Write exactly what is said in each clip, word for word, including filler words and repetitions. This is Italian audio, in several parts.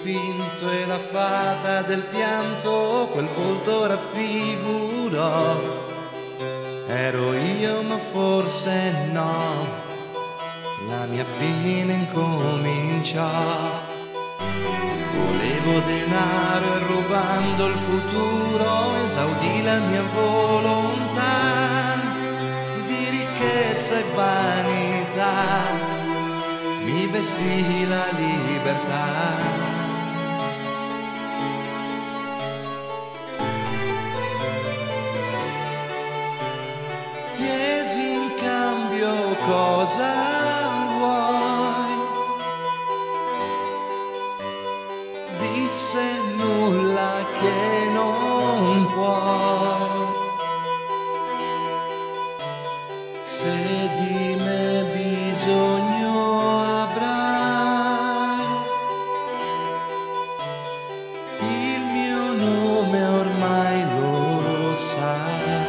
dipinto e la fata del pianto quel volto raffigurò. Ero io ma forse no, la mia fine incominciò. Volevo denaro e rubando il futuro esaudì la mia volontà di ricchezza e vanità. Mi vestì la libertà. Chiesi in cambio cosa vuoi, disse nulla che non puoi. Se di me bisogno avrai, il mio nome ormai lo sai.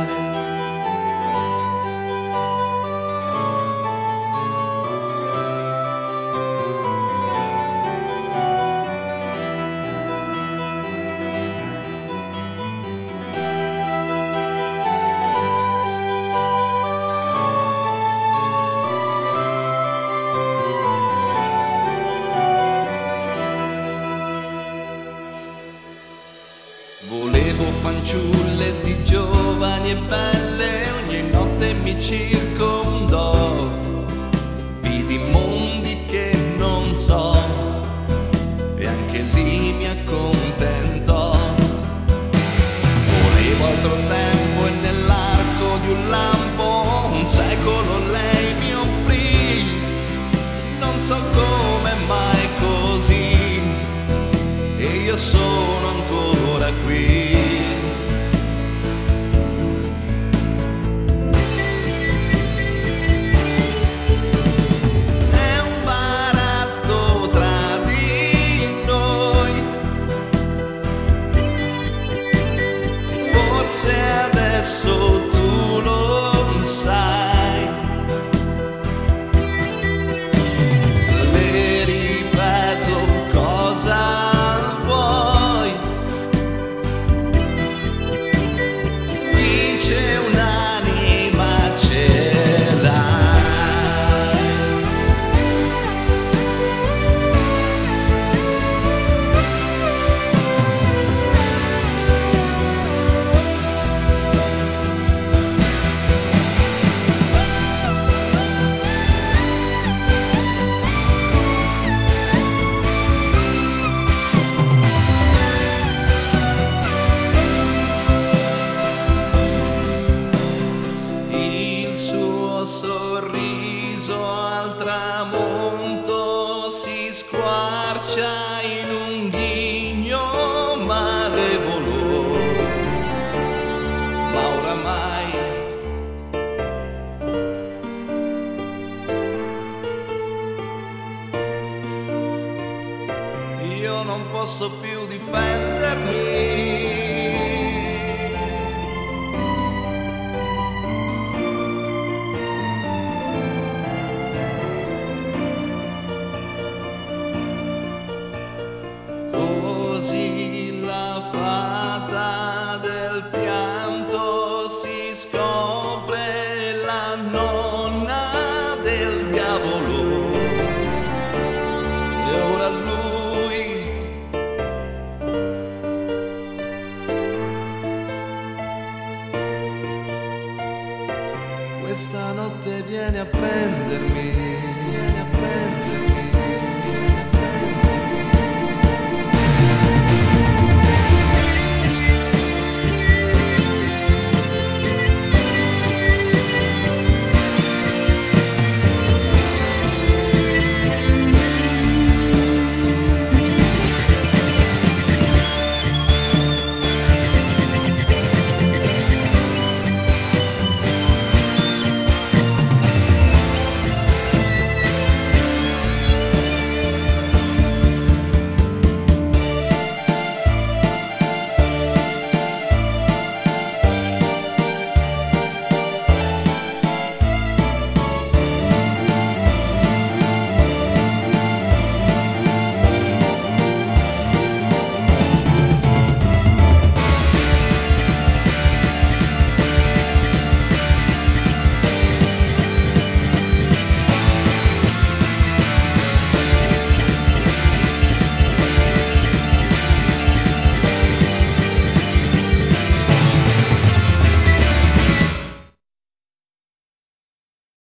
Volevo fanciulle di giovani e belle, ogni notte mi circondò. Vidi mondi che non so e anche lì mi accontentò. Volevo altro tempo e nell'arco di un lampo un secolo lei mi offrì. Non so come mai così e io sono ancora qui. È un baratto tra di noi, forse adesso tu lo sai. Le ripeto cosa un'anima ce l'hai. Sorriso al tramonto si squarcia in un ghigno malevolo, ma oramai io non posso più difendermi. Così la fata del pianto si scopre la nonna del diavolo e ora lui questa notte viene a prendermi.